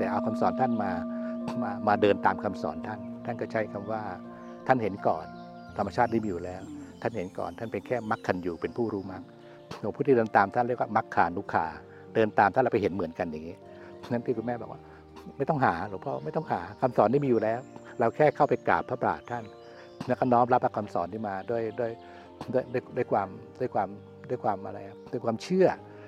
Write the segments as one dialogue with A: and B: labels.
A: แต่เอาคำสอนท่านมาเดินตามคำสอนท่านก็ใช้คำว่าท่านเห็นก่อนธรรมชาติที่มีอยู่แล้วท่านเห็นก่อนท่านเป็นแค่มรรคขันอยู่เป็นผู้รู้มรรคหลวงพ่อที่เดินตามท่านเรียกว่ามรรคานุขาเดินตามท่านเราไปเห็นเหมือนกันอย่างนี้นั้นที่คุณแม่บอกว่าไม่ต้องหาหลวงพ่อไม่ต้องหาคำสอนที่มีอยู่แล้วเราแค่เข้าไปกราบพระบาทท่านแล้วก็น้อมรับคำสอนที่มาด้วยความอะไรด้วยความเชื่อ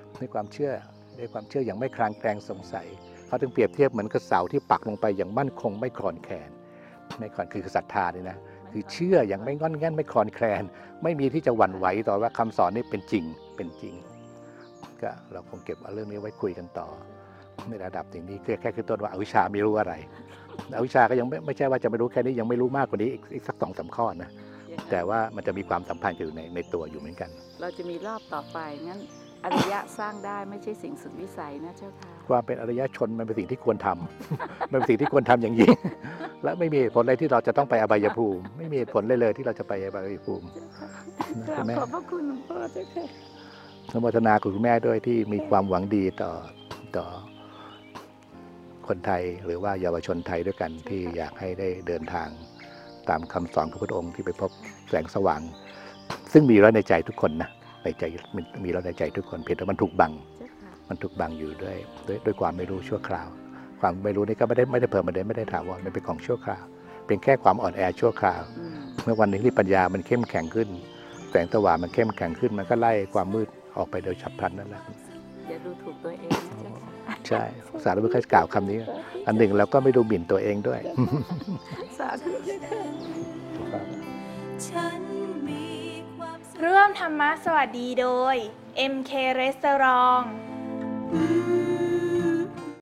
A: อย่างไม่คลางแคลงสงสัยเขาถึงเปรียบเทียบเหมือนกับเสาที่ปักลงไปอย่างมั่นคงไม่คลอนแคลนไม่คลอนคือศรัทธานี่นะคือเชื่ออย่างไม่งอนแง่นไม่คลอนแคลนไม่มีที่จะหวั่นไหวต่อว่าคำสอนนี้เป็นจริงก็เราคงเก็บเอาเรื่องนี้ไว้คุยกันต่อในระดับอย่างนี้แค่คือต้นว่าอวิชชาไม่รู้อะไรอวิชชาก็ยังไม่ใช่ว่าจะไม่รู้แค่นี้ยังไม่รู้มากกว่านี้อีกสัก2-3 ข้อนะแต่ว่ามันจะมีความสัมพันธ์อยู่ในตัวอยู่เหมือนกัน
B: เราจะมีรอบต่อไปงั้นอริยะสร้างได้ไม่ใช่สิ่งสุดวิสัยนะเจ้าค่ะ
A: ความเป็นอริยชนมันเป็นสิ่งที่ควรทำ มันเป็นสิ่งที่ควรทำอย่างยิ่ง และไม่มีเหตุผลอะไรที่เราจะต้องไปอบายภูมิไม่มีเหตุผลเลยที่เราจะไปอบายภูมิ
B: ขอบพระคุณหลวงพ่อเจ้าค่ะ
A: อนุโมทนาคุณแม่ด้วยที่มีความหวังดีต่อคนไทยหรือว่าเยาวชนไทยด้วยกันที่อยากให้ได้เดินทางตามคำสอนของพระองค์ที่ไปพบแสงสว่างซึ่งมีแล้วในใจทุกคนนะในใจมีแล้วในใจทุกคนเพียงแต่มันถูกบังอยู่ด้วยความไม่รู้ชั่วคราวความไม่รู้นี่ก็ไม่ได้เพิ่มไม่ได้ถาวรมันเป็นของชั่วคราวเป็นแค่ความอ่อนแอชั่วคราวเมื่อวันหนึ่งที่ปัญญามันเข้มแข็งขึ้นแสงสว่างมันเข้มแข็งขึ้นมันก็ไล่ความมืดออกไปโดยฉับพลันนั่นแหละ
B: อย่าดูถูกตัวเองนะเจ้าค่ะ
A: ใช่สาธุบุญเคยกล่าวคำนี้อันหนึ่งเราก็ไม่ดูหมิ่นตัวเองด้วย
B: สาธุเจ้าค่ะ
C: ร่วมธรรมะสวัสดีโดย MK Restaurant